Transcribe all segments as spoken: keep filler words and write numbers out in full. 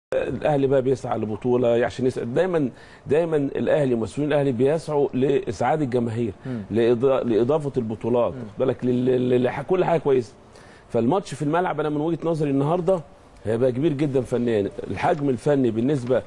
الاهلي بقى بيسعى لبطوله عشان يسعد دايما دايما الاهلي ومسؤولين الاهلي بيسعوا لاسعاد الجماهير، لاضافه البطولات، بالك لكل حاجه كويسه. فالماتش في الملعب انا من وجهه نظري النهارده هيبقى كبير جدا فنيا، الحجم الفني بالنسبه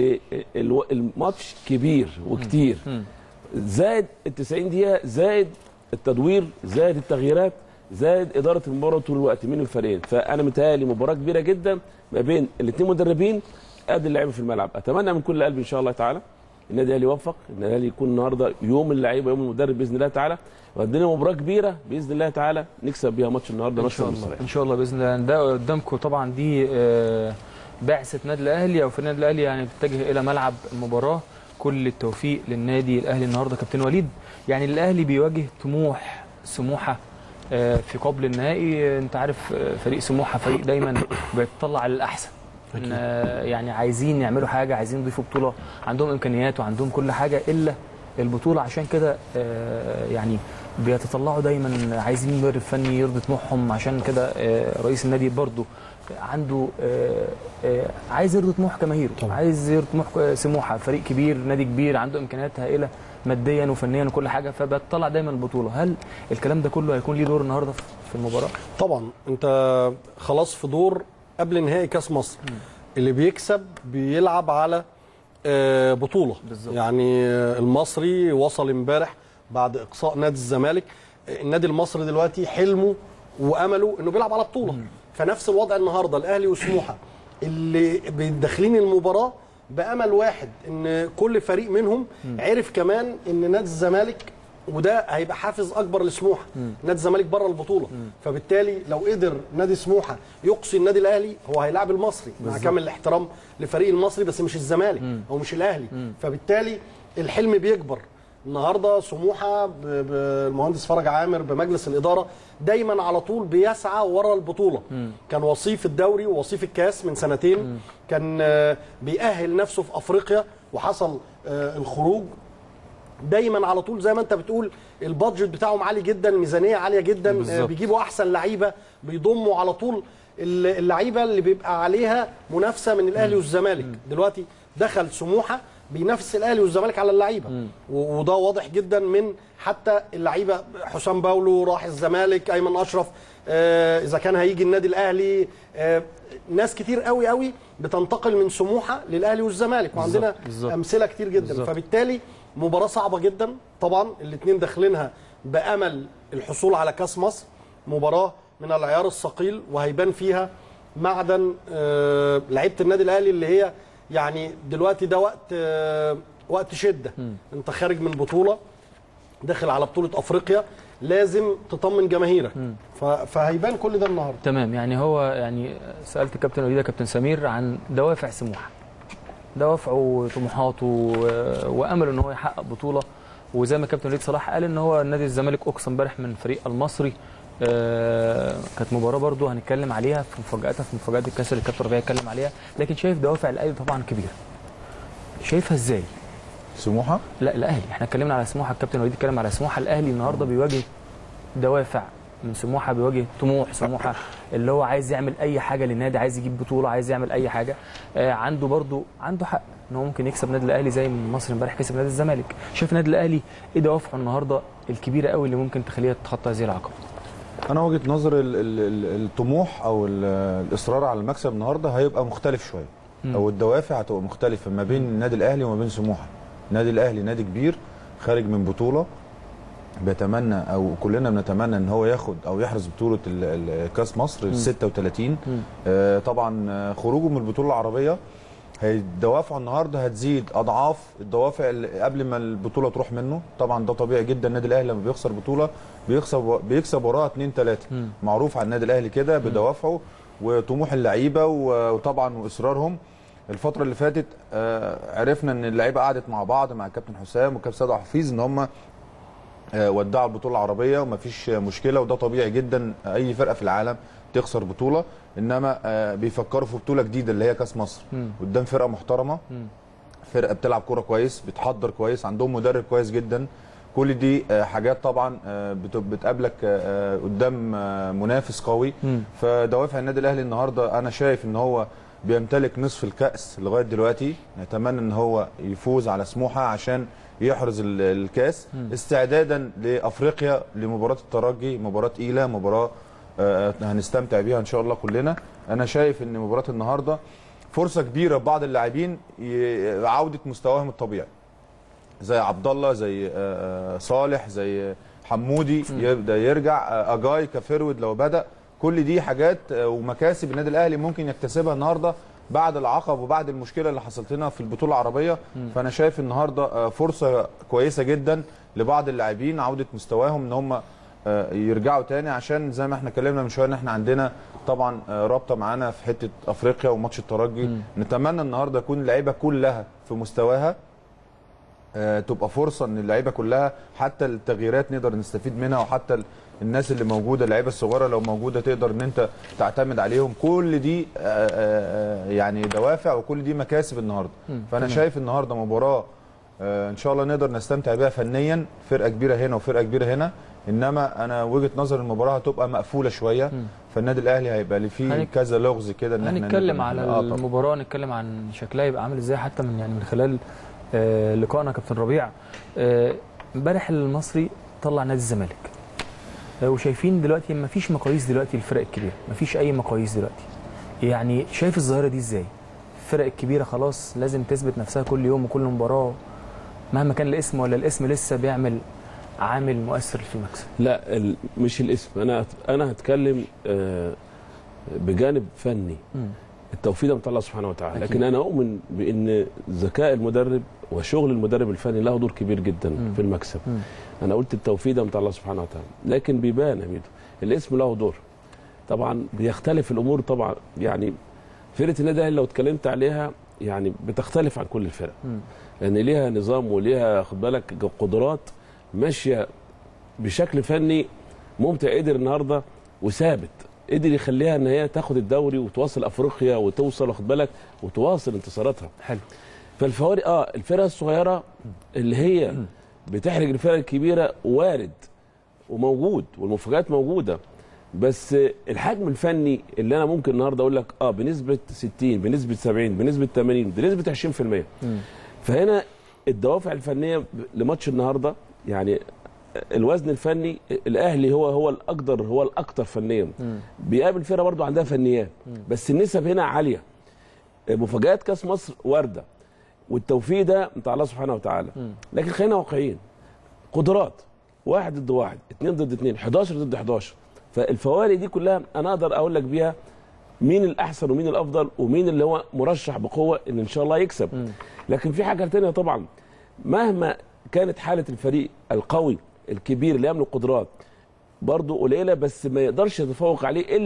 للماتش كبير وكتير، زائد ال تسعين دقيقه، زائد التدوير، زائد التغييرات، زائد اداره المباراه طول الوقت من الفريقين. فانا متهيألي مباراه كبيره جدا ما بين الاثنين مدربين قد اللعيبه في الملعب. اتمنى من كل قلبي ان شاء الله تعالى النادي الاهلي يوفق، النادي الاهلي يكون النهارده يوم اللعيبه يوم المدرب باذن الله تعالى، وعندنا مباراه كبيره باذن الله تعالى نكسب بيها ماتش النهارده ان شاء الله ان شاء الله باذن الله. ده قدامكم طبعا دي بعثه النادي الاهلي او في النادي الاهلي يعني بتتجه الى ملعب المباراه. كل التوفيق للنادي الاهلي النهارده. كابتن وليد، يعني الاهلي بيواجه طموح سموحه في قبل النهائي. انت عارف فريق سموحه فريق دايما بيتطلع للاحسن، يعني عايزين يعملوا حاجه، عايزين يضيفوا بطوله، عندهم امكانيات وعندهم كل حاجه الا البطوله. عشان كده يعني بيتطلعوا دايما، عايزين مدرب فني يرضي طموحهم. عشان كده رئيس النادي برضو عنده عايز يرضي طموح جماهيره، عايز يرضي طموح سموحه، فريق كبير، نادي كبير، عنده امكانيات هائله ماديا وفنيا وكل حاجه، فبتطلع دايما البطوله. هل الكلام ده كله هيكون ليه دور النهارده في المباراه؟ طبعا انت خلاص في دور قبل نهائي كاس مصر. م. اللي بيكسب بيلعب على بطوله بالزبط. يعني المصري وصل امبارح بعد اقصاء نادي الزمالك. النادي المصري دلوقتي حلمه وامله انه بيلعب على بطوله. م. فنفس الوضع النهارده الاهلي وسموحه اللي داخلين المباراه بامل واحد، ان كل فريق منهم عرف كمان ان نادي الزمالك، وده هيبقى حافز اكبر لسموحه، نادي الزمالك بره البطوله. مم. فبالتالي لو قدر نادي سموحه يقصي النادي الاهلي هو هيلاعب المصري مع كامل الاحترام لفريق المصري، بس مش الزمالك او مش الاهلي. مم. فبالتالي الحلم بيكبر. النهارده سموحه بالمهندس فرج عامر بمجلس الاداره دايما على طول بيسعى ورا البطوله. مم. كان وصيف الدوري ووصيف الكاس من سنتين. مم. كان بيأهل نفسه في افريقيا وحصل الخروج. دايما على طول زي ما انت بتقول البادجت بتاعهم عالي جدا، الميزانيه عاليه جدا. بالزبط. بيجيبوا احسن لعيبه، بيضموا على طول اللعيبه اللي بيبقى عليها منافسه من الاهلي والزمالك. مم. دلوقتي دخل سموحه بينافس الاهلي والزمالك على اللعيبه، وده واضح جدا من حتى اللعيبه. حسام باولو راح الزمالك، ايمن اشرف آه اذا كان هيجي النادي الاهلي، آه ناس كتير قوي قوي بتنتقل من سموحه للاهلي والزمالك، وعندنا بالزبط. امثله كتير جدا. بالزبط. فبالتالي مباراه صعبه جدا طبعا، الاثنين داخلينها بامل الحصول على كاس مصر. مباراه من العيار الثقيل وهيبان فيها معدن آه لعيبه النادي الاهلي، اللي هي يعني دلوقتي ده وقت آه وقت شده. م. انت خارج من بطوله داخل على بطوله افريقيا، لازم تطمن جماهيرك. فهيبان كل ده النهارده. تمام. يعني هو يعني سالت الكابتن وليد كابتن سمير عن دوافع سموحه، دوافعه وطموحاته وامله ان هو يحقق بطوله. وزي ما الكابتن وليد صلاح قال ان هو نادي الزمالك اقصى امبارح من فريق المصري. آه كانت مباراه برضو هنتكلم عليها في مفاجاتها، في مفاجات الكاس اللي الكابتن ربيع اتكلم عليها. لكن شايف دوافع الاهلي طبعا كبيره، شايفها ازاي؟ سموحه؟ لا الاهلي، احنا اتكلمنا على سموحه، الكابتن وليد اتكلم على سموحه. الاهلي النهارده بيواجه دوافع من سموحه، بيواجه طموح سموحه اللي هو عايز يعمل اي حاجه للنادي، عايز يجيب بطوله، عايز يعمل اي حاجه. آه عنده برضو عنده حق ان هو ممكن يكسب نادي الاهلي زي ما المصري امبارح كسب نادي الزمالك. شايف نادي الاهلي ايه دوافعه النهارده الكبيره قوي اللي ممكن تخليها تتخطى هذه العقبه؟ انا وجهه نظر الطموح او الاصرار على المكسب النهارده هيبقى مختلف شويه، او الدوافع هتبقى مختلفه ما بين النادي الاهلي وما بين سموحه. النادي الاهلي نادي كبير خارج من بطوله، بيتمنى او كلنا بنتمنى ان هو ياخد او يحرز بطوله كاس مصر ال ستة وثلاثين. آه طبعا خروجه من البطوله العربيه دوافعه النهارده هتزيد اضعاف الدوافع اللي قبل ما البطوله تروح منه. طبعا ده طبيعي جدا، النادي الاهلي لما بيخسر بطوله بيكسب بيكسب وراها اتنين تلاته، معروف على النادي الاهلي كده بدوافعه وطموح اللعيبه وطبعا واصرارهم. الفتره اللي فاتت آه عرفنا ان اللعيبه قعدت مع بعض مع الكابتن حسام والكابتن سيد حفيظ ان هم آه ودعوا البطوله العربيه ومفيش مشكله، وده طبيعي جدا. اي فرقه في العالم تخسر بطوله، انما آه بيفكروا في بطوله جديده اللي هي كاس مصر قدام فرقه محترمه، مم. فرقه بتلعب كوره كويس، بتحضر كويس، عندهم مدرب كويس جدا. كل دي آه حاجات طبعا آه بتقابلك آه قدام آه منافس قوي. مم. فدوافع النادي الاهلي النهارده انا شايف ان هو بيمتلك نصف الكأس لغايه دلوقتي، نتمنى ان هو يفوز على سموحه عشان يحرز الكاس استعدادا لافريقيا، لمباراه الترجي، مباراه تقيله، مباراه آه هنستمتع بيها ان شاء الله كلنا. انا شايف ان مباراه النهارده فرصه كبيره ببعض اللاعبين عوده مستواهم الطبيعي، زي عبد الله، زي آه صالح، زي حمودي يبدا يرجع، آه اجاي كفيرود لو بدا. كل دي حاجات آه ومكاسب النادي الاهلي ممكن يكتسبها النهارده بعد العقب وبعد المشكله اللي حصلت لنا في البطوله العربيه. م. فانا شايف النهارده فرصه كويسه جدا لبعض اللاعبين عوده مستواهم ان هم يرجعوا تاني، عشان زي ما احنا اتكلمنا من شويه ان احنا عندنا طبعا رابطه معانا في حته افريقيا وماتش الترجي. م. نتمنى النهارده يكون اللعيبه كلها في مستواها، تبقى فرصه ان اللعيبه كلها حتى التغييرات نقدر نستفيد منها، وحتى الناس اللي موجوده اللعيبه الصغيره لو موجوده تقدر ان انت تعتمد عليهم. كل دي يعني دوافع وكل دي مكاسب النهارده. فانا شايف النهارده مباراه ان شاء الله نقدر نستمتع بيها فنيا، فرقه كبيره هنا وفرقه كبيره هنا، انما انا وجهه نظر المباراه هتبقى مقفوله شويه، فالنادي الاهلي هيبقى اللي فيه هنك... كذا لغز كده ان احنا هنتكلم على آه المباراه، نتكلم عن شكلها يبقى عامل ازاي حتى من يعني من خلال آه لقائنا كابتن ربيع. امبارح آه المصري طلع نادي الزمالك، آه وشايفين دلوقتي ما فيش مقاييس دلوقتي للفرق الكبيره، ما فيش اي مقاييس دلوقتي. يعني شايف الظاهره دي ازاي؟ الفرق الكبيره خلاص لازم تثبت نفسها كل يوم وكل مباراه مهما كان الاسم، ولا الاسم لسه بيعمل عامل مؤثر في المكسب؟ لا مش الاسم، انا انا هتكلم بجانب فني. م. التوفيق ده من الله سبحانه وتعالى، لكن انا اؤمن بان ذكاء المدرب وشغل المدرب الفني له دور كبير جدا م. في المكسب. م. انا قلت التوفيق ده من الله سبحانه وتعالى، لكن بيبان يا ميدو الاسم له دور. طبعا بيختلف الامور طبعا، يعني فرقه النادي الاهلي لو اتكلمت عليها يعني بتختلف عن كل الفرق، لان يعني ليها نظام وليها خد بالك قدرات ماشيه بشكل فني ممتع، قدر النهارده وثابت، قدر يخليها ان هي تاخد الدوري وتواصل افريقيا وتوصل واخد بالك وتواصل انتصاراتها. حلو. فالفوارق اه الفرقه الصغيره اللي هي بتحرج الفرق الكبيره وارد وموجود، والمفاجآت موجوده، بس الحجم الفني اللي انا ممكن النهارده اقول لك اه بنسبه ستين، بنسبه سبعين، بنسبه ثمانين، بنسبه عشرين في المية. فهنا الدوافع الفنيه لماتش النهارده يعني الوزن الفني الاهلي هو هو الاقدر، هو الاكثر فنيا. بيقابل فرقه برضو عندها فنيات، بس النسب هنا عاليه. مفاجآت كاس مصر وارده، والتوفيق ده بتاع الله سبحانه وتعالى، لكن خلينا واقعيين. قدرات واحد ضد واحد، اثنين ضد اثنين، حداشر ضد حداشر. فالفوارق دي كلها انا اقدر اقول لك بيها مين الاحسن ومين الافضل ومين اللي هو مرشح بقوه ان ان شاء الله يكسب. م. لكن في حاجه ثانيه طبعا، مهما كانت حاله الفريق القوي الكبير اللي يملك قدرات برضه قليله، بس ما يقدرش يتفوق عليه الا